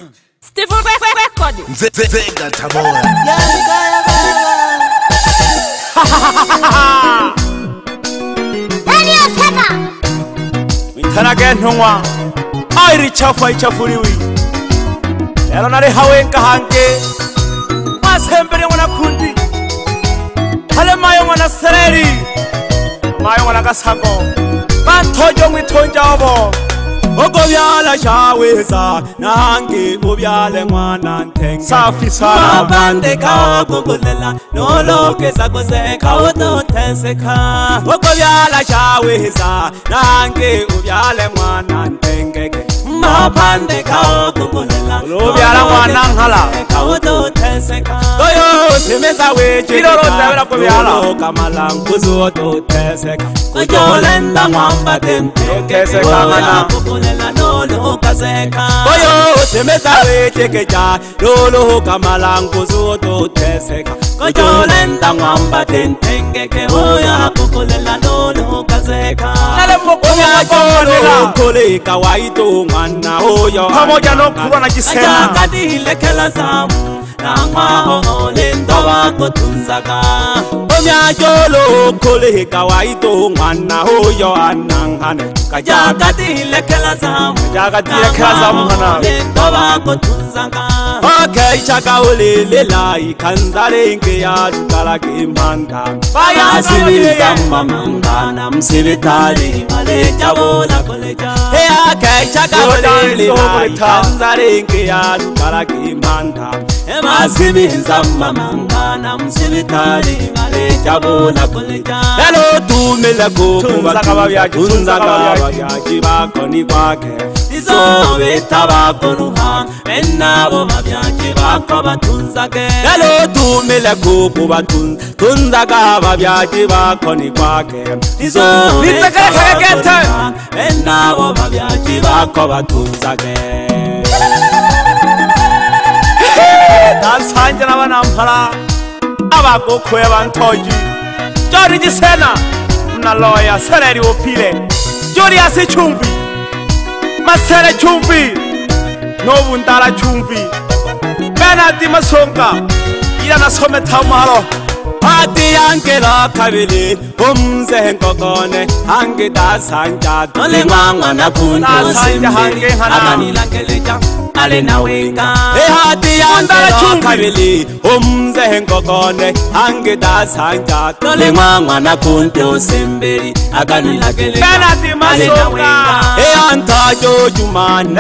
Steve record. Zenga tamoya. Wintana genwa. Airi chafu ichafuriwi. Lero nari hawenga hange. Masembere mwana kundi. Hale mayo mwana sereri. Mayo mwana gasago. Bantojo mwitonja obo. Oko byala shaweza nange ubyale mwana ntenge safi sana mabande ka kukulela nolokeza kozeka utoteseka oko byala shaweza nange ubyale mwana ntenge mabande ka kukulela ubyala mwana nkala ka utoteseka koyo semeza weje kiroro ndabira ko byala kamalangu zototeseka kujolenda mwamba temtekeseka mana lolo kazeka koyo semeza wechekeja lolo kamalangu zototeseka kujolenda mwamba tentengeke hoya kukulela lolo kazeka nale mbokonya bonela koleka waito mwana hoyo pamoja no kuwa na kisema kadile kala zamu nangwa lendo wako tunzaga omya jolo koleka waito mwana hoyo anangane kajaga dile kala zamu hana lendo wako tunzaga okay chaka olelela ikanzale nge ya dukala kimanda bayasiliza mama msibitali wale jabona koleja okay chaka olelela ikanzale nge ya dukala kimanda masibinza mama msibitali wale jabona koleja lelo tumela ko tunza kababyaji bakoni kwake izo betabakoluha enabo babyaji bako batunzage lelo tumela ko tunza kababyaji bakoni kwake izo bitekekete enabo babyaji bako batunzage dansanje nabana mpala abagokwe bantoji jori gisena na lawyer sereri opile jori ase chumvi masere chumvi no bundala chumvi benati masonga ira nasome tamalo ati angela kabili umze ngogone hange dasanja dole mwana nakunto hange aganila keleja ale nawenga ati angela kabili umze ngogone hange dasanja dole mwana nakunto semberi aganila keleja benati masonga anta jojumane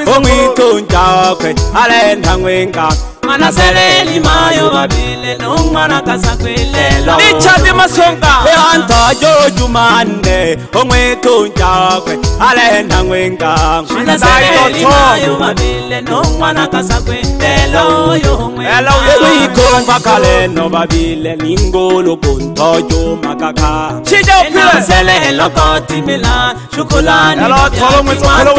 omwitonja kwe ale ntangwenga mana sereli mayo babile no mwana kasakwelelo bichati masonga anta jojumane omwitonja kwe ale ntangwenga mana sereli mayo babile no mwana kasakwelelo yo elo yikomba kale no babile ningolo bontojo makaka chije opile selelo kotimela chokolani elo tolo mwezokolo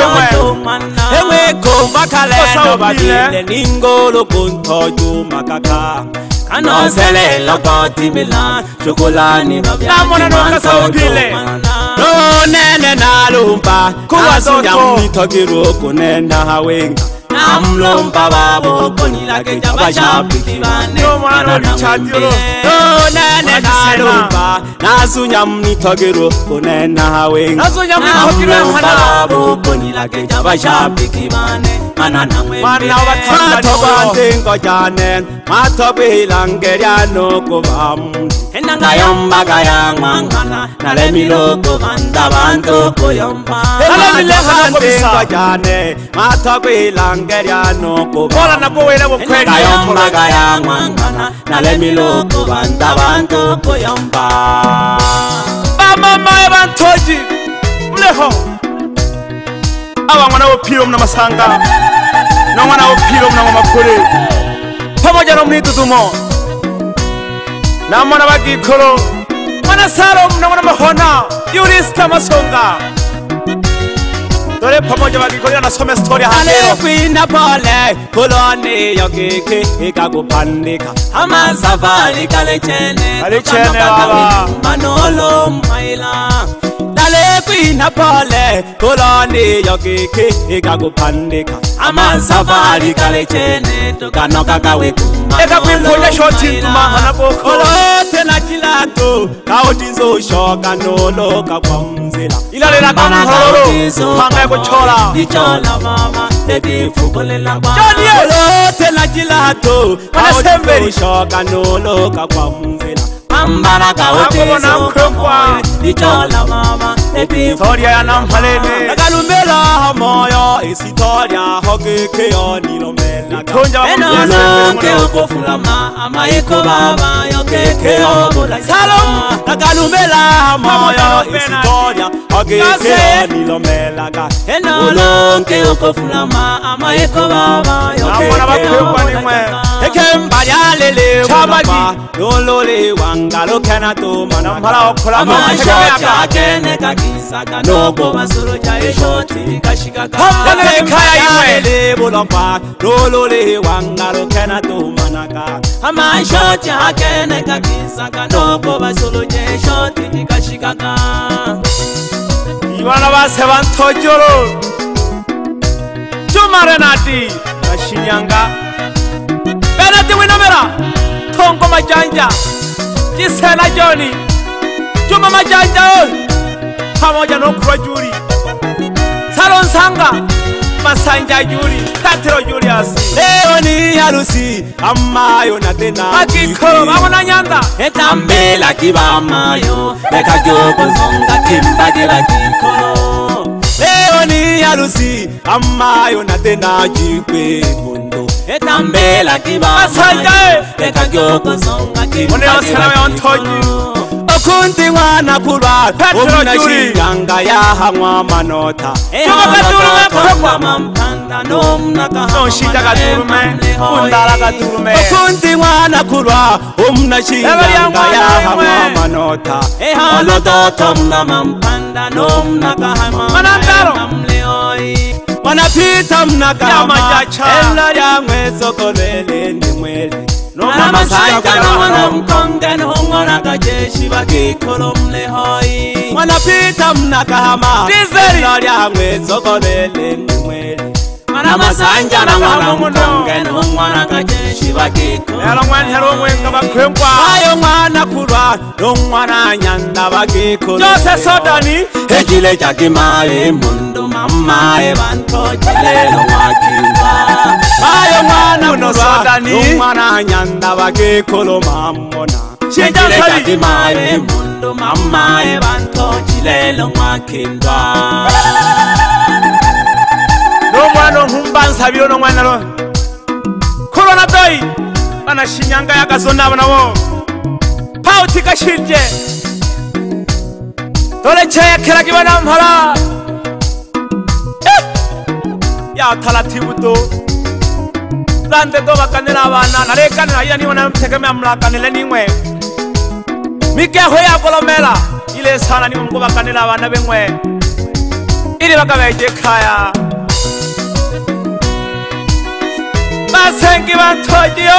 wewe komba kale no babile ningolo bontojo makaka kano selelo kotimela chokolani namona no kasopile no nene nalumba kuwasunya mitogiro kunena hawenga namlomba babo konila keja bashabiki bane no mwana no chatiro no nene nalumba nasunya mitogiro kunena hawenga nasunya mitogiro babo konila keja bashabiki bane mana namwe mana watanzania ngojane matobelangera no kubam enanga yomba gaya mangana nale miloko banda bantu koyomba nale miloko ngojane matobelangera no kubam ora nabowela bokweli yomba gaya mangana nale miloko banda bantu koyomba mama ebantoji mleho abangwana bopiro mna masanga nongwana bopiro mna makole pamoja no mnitutumo namona bagikolo mana saro mna mwana mahona yurista masonga dore pamoja bagikolo na some story hale kwina pole koloni yokeke ikakupandika ama safari kale chene baba manolo maila dale Sina pale koloni yokeke ikakupandika amasafari kale chene tukanoka kawe kuma eka kwimponya shoti tumahana boko olote na kilato kaotizo shoka noloka kwa mzila ilalela kamhororo panga kuchola dichola mama edifukolela kwa Johnny olote na kilato kaotizo shoka noloka kwa mzila Ambaraka otizo kwa dichola mama Historia ya nampalene Nakalumela moyo isitoria hokeke yo nilomela Tonja wa Enonke okofulama amaiko baba yokeke yo bola Salom Nakalumela moyo isitoria hokeke yo nilomela Enonke okofulama amaiko baba yokeke yo bola Ekembali alele wama Lolole wangalo kenato Nampala wakola Amashota kene kakisaka Nogo masuro cha eshoti kashikaka kaya imwe Bulokwa Lolole wangalo kenato manaka Amashota kene kakisaka Nogo masuro cha eshoti kashikaka Iwana base bantojoro Juma Renati Nashinyanga Benati Winamera Tongo Majanja Gisela Johnny Juma Majanja pamoja no kwa Juri Salon Sanga Masanja Juri Katero Julius Leo ni harusi amayo na tena Akiko babona nyanda Etambela kibamayo Eka jogo zonga kimbadila kikolo Leo ni harusi amayo na tena jikwe mundo Etambela kibamayo Eka jogo zonga kimbadila kikolo Okunti wana kulwa Omuna shinganga ya hangwa manota Juma Katurume kwa mampanda Nomna kahama Shita Katurume Undala Katurume Okunti wana kulwa Omuna shinganga ya hangwa manota Olodoto mna mampanda Nomna kahama Manandaro Wanapita mna kahama Yamajacha Ela ya mwezo kolele ni mwele Noma Saika na wana mkonge Nungona kajeshi wakikolo mlehoi Wanapita mna kahama Dizeri Ela ya mwezo kolele ni mwele Namasanja na wana mkonge Nungona kajeshi wakikolo Yalo mwani hero mwenga bakwemkwa Ayo mwana kurwa Nungona nyanda wakikolo Jose Sodani Ejile jakimae mundu mamae Banto jilelo wakimba Ayo mwana kurwa Nungona nyanda wakikolo mamona Ejile jakimae mundu mamae Banto jilelo wakimba No mwana humbansa biyo no mwana lo Corona doi Bana shinyanga ya gazona bana wo Pauti kashirje Dole chaya kera kibana mpala Ya talatibu to Lande do bakanela abana Narekanela ila niwa na mtekeme amlakanele niwe Mike hoya kolomela Ile sana niwa mko bakanela abana bengwe Ili bakabeje kaya Basengi bantojiyo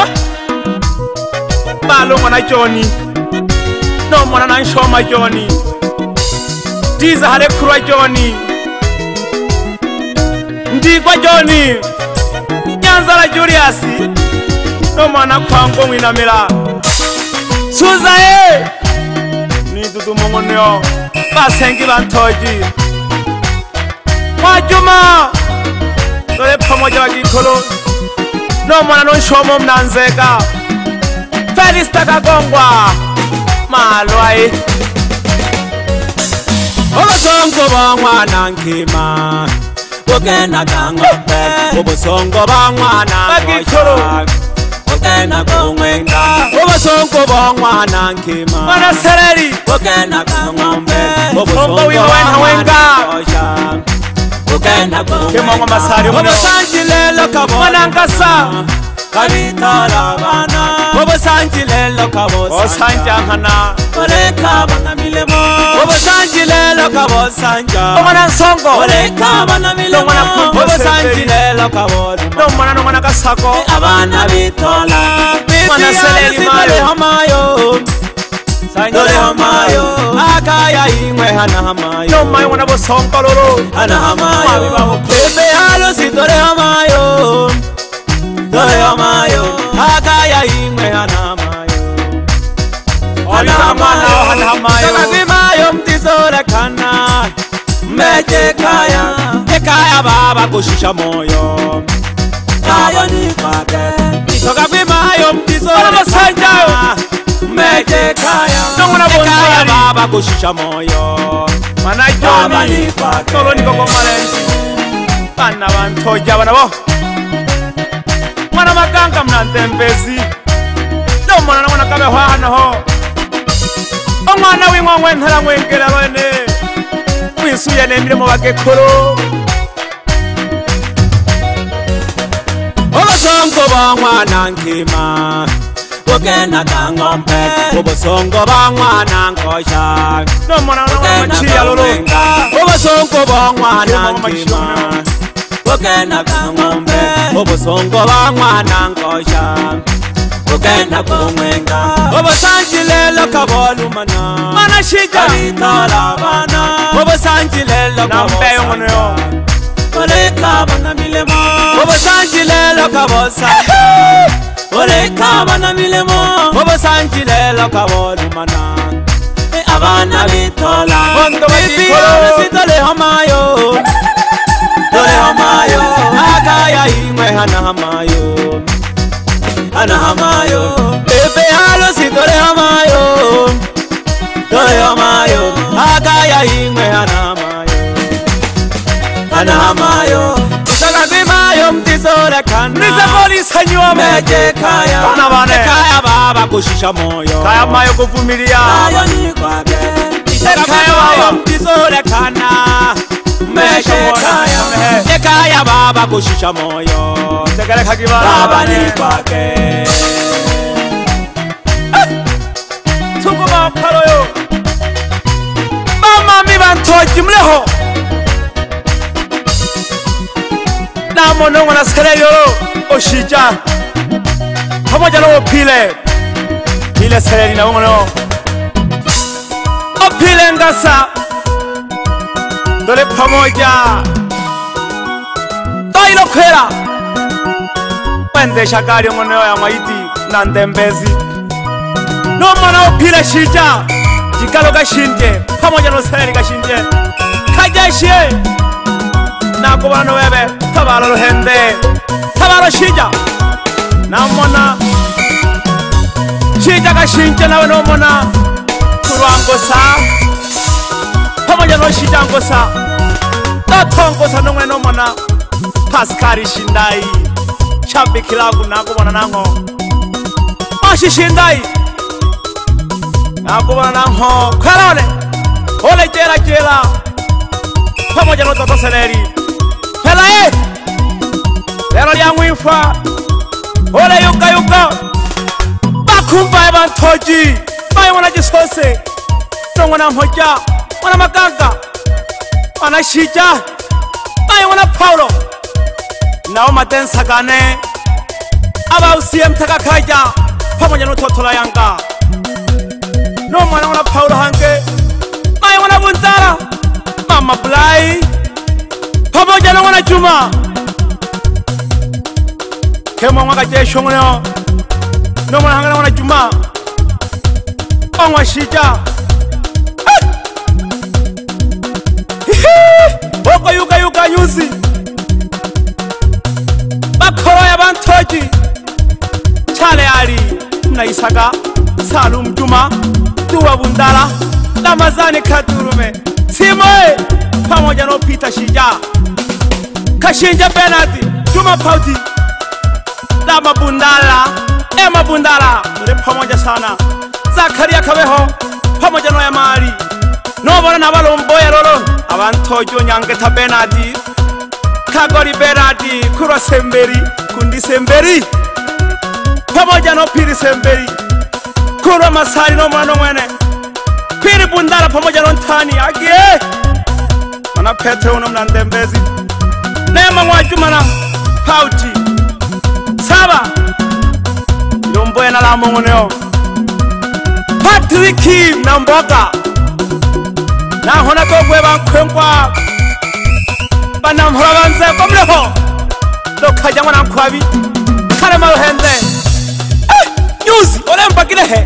Balongo na Johnny No mwana na nshoma Johnny Diza hale kurwa Johnny Ndigwa Johnny Nyanzala Julius No mwana kwango mwinamila Suza Ni dudu mongoneo Basengi bantoji Mwajuma Dole pamoja wakikolo No mwana no nshomo mnanzeka Felista Kagongwa Malwai Obosongo ba mwana nkima Ogenda kangombe Obosongo ba mwana Bakikolo Ogenda kongwenga Obosongo ba mwana nkima Mwana sereri Ogenda kangombe Obosongo wina wenga Ogenda kongwenga Kemongo masari Obosanjilelo kabo Mwana nkasa Kabitala bana Obosanjilelo kabo Osanja nkana Oleka bana milemo Obosanjilelo kabo sanja Mwana nsongo Oleka bana milemo Mwana kunjo Obosanjilelo kabo No mwana kasako Abana bitola Mwana sereri mayo hamayo dore hamayo akaya imwe hana hamayo no mayo wana bosongololo hana hamayo bebe halo si dore hamayo akaya imwe hana hamayo hana hamayo sakazimayo mtizore kana meje kaya ekaya baba kushisha moyo kayo ni kwake sakazimayo mtizore kana meje kaya ekaya baba kushisha moyo mana joni tolo niko kwa malenzi bana bantoja bana bo mwana maganga mnantembezi no mwana na mwana kabe hwana ho omwana w'ingongwe ntara mwengera bane wisuye nemiremo bagekoro obosongo bw'omwana nkima bugenda kangombe obosongo bw'omwana nkosha no mwana na machiya lolo obosongo bw'omwana nkima bugenda kangombe obosongo bw'omwana nkosha bugenda kumwenga obosanjilelo kabolumana mana shija talabana obosanjilelo nambeyo ngono oleka bana milemo obosanjilelo kabosa oleka bana milemo obosanjilelo kabolumana abana bitola bondo bakikolo sitole hamayo dole hamayo akaya imwe hana hamayo hana hamayo bebe halo si dole hamayo akaya imwe hana hamayo sakazimayo mtizore kana nize polisi nyuwa meje kaya bana bane kaya baba kushisha moyo kaya mayo kuvumilia kayo ni kwake sakazimayo mtizore kana meje kaya ekaya baba kushisha moyo tegele kagibana baba ni kwake tuko bapaloyo mama mi bantoji mleho na monongo na sereyolo oshija pamoja na opile ile sereri na ngono opile ngasa dole pamoja tailo kwera pendesha gari ngono ya maiti na ndembezi no mwana opile shija jikalo gashinje pamoja no sereri gashinje kajashie na kubano bebe tabara ruhende tabara shija na mona shija gashinje nawe no mona kurwangosa pamoja no shija ngosa tatongosa no mweno mona Pascal Shindai chambi kilagu na kubona nango Mashi Shindai na kubona nango karone ole jela pamoja no toto seleri hela lero lyangu infa ole yuka bakumba ebantoji bayo mwana jisose nongona mhoja mwana maganga mwana shija bayo mwana Paulo nao madensa gane aba usiem takakaja pamoja no toto la yanga no mwana Paulo hange bayo mwana Buntara mama Blai pamoja na mwana Juma kemo mwaka jesho ngono no mwana hanga na mwana Juma ongwa shija oko yuka nyuzi bakoro ya bantoji chale ali mnaisaga Salum Juma Duwa Bundala Ramazani Katurume Simoe pamoja no Peter Shija Kashinja Benati Juma Pauti Rama Bundala Emma Bundala mure pamoja sana Zakaria Kabeho pamoja no ya mali no bona nabalomboya lolo abantojo Nyangeta Benati Kagori Benati Kuro Semberi Kundi Semberi pamoja no Piri Semberi Kuro Masari no mwana mwene Piri Bundala pamoja no Ntani agie Mana Petro uno mnandembezi Nema Mwajuma na Pauti Saba Lomboya na Lamongoneo Patrick na mboga naho nagogwe bankwenkwa banamhora banze komleho lokajya ngo nankwabi karema ruhende news olemba kirehe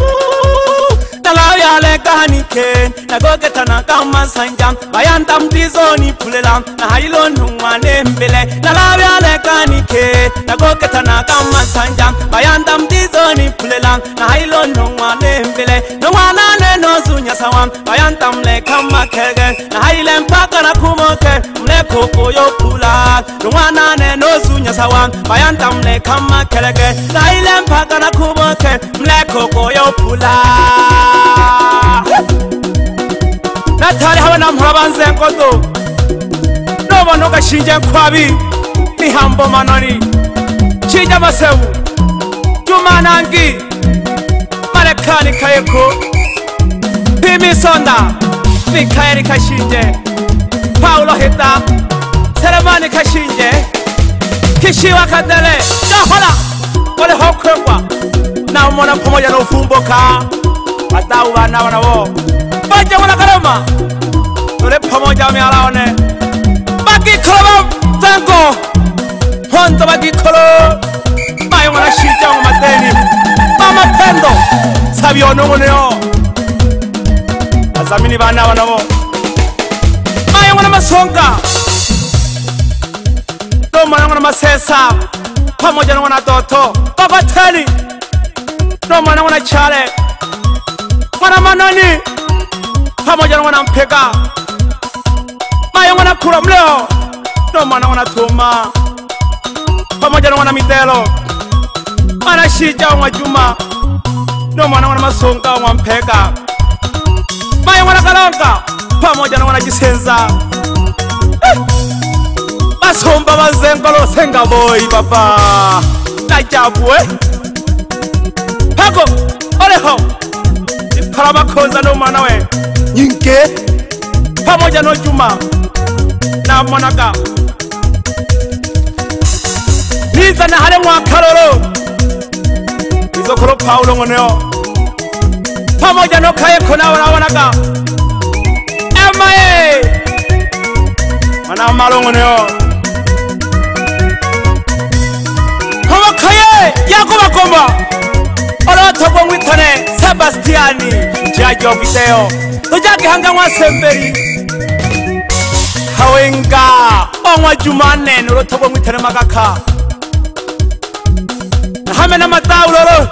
nalaya kanike nagoketana kama sanjam bayandam dizoni pulelam na hailo nungwane mbele nalaya kanike nagoketana kama sanjam bayandam dizoni pulelam na hailo nungwane mbele nungwana ne nozunya sawam bayandam le kama kege na haile mpaka na kumoke mleko koyo pula nungwana ne nozunya sawam bayandam le kama kege na haile mpaka na kumoke mleko koyo pula natari hawe namhora banze ngodo nobono gashinje kwabi nihambo manoni chija masebu jumanangi marekani kayeko pimi sonda mikaeli kashinje paulo hita seremani kashinje kishiwa kadele nahola wale hokwekwa na umona pamoja na ufumboka atau bana nabo baje wana karama tole pamoja mialaone baki kolo tango honto baki kolo bayo wana shija wa mateni mama pendo sabio nongoneo azamini bana nabo bayo wana masonga toma wana masesa pamoja na wana toto baba teni toma wana chale wana manani pamoja na wana mpega mayo wana kura mleo ndo mwana wana tuma pamoja na wana mitelo wana shija wa juma ndo mwana wana masonga wa mpega mayo wana kalanga pamoja na wana jisenza basomba bazengolo senga boy baba najabwe pago oleho Parama koza no mwana we nyinke pamoja no juma na mwanaka niza na hale mwa kaloro izokoro paulo ngoneo pamoja no kayeko na wanaka emae mana malo ngoneo hawa kaye yako makomba Oloto kwa mwitane Sebastiani Jaji wa video Tujaki hanga mwa semberi Hawenga Onwa jumane Oloto kwa mwitane magaka Hame na matau lolo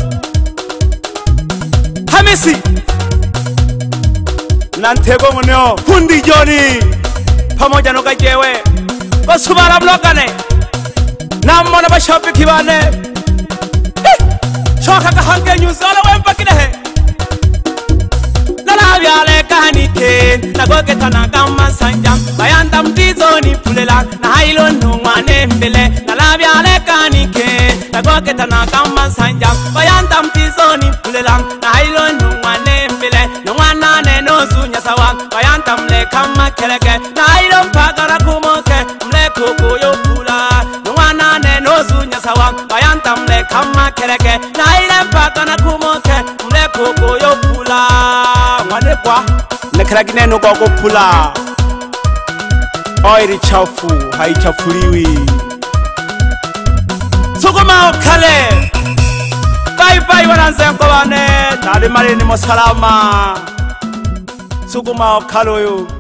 Hamisi Nantego mweneo Fundi Joni Pamoja noka jewe Basubara blokane Namona bashopi kibane Shoka kahange nyuzala wempa kidehe Nalabia kanike Nagoketana kama sanjam Bayanda mtizoni pulela Na hailo nungwane mbele Nalabia kanike Nagoketana kama sanjam Bayanda mtizoni pulela Na hailo nungwane mbele Nungwana neno zunya sawa Bayanda mle kama keleke Na hailo mpaka na kumoke Mle kukuyo pula Nungwana neno zunya sawa Bayanda mle kama keleke Na ile mpaka na kumoke Mle kukuyo pula Mwane kwa Nekiragi neno kwa kupula Oiri chafu haichafuliwi Sukuma okale Bye bye wananzenko wane Nari marini mo salama Sukuma okale uyu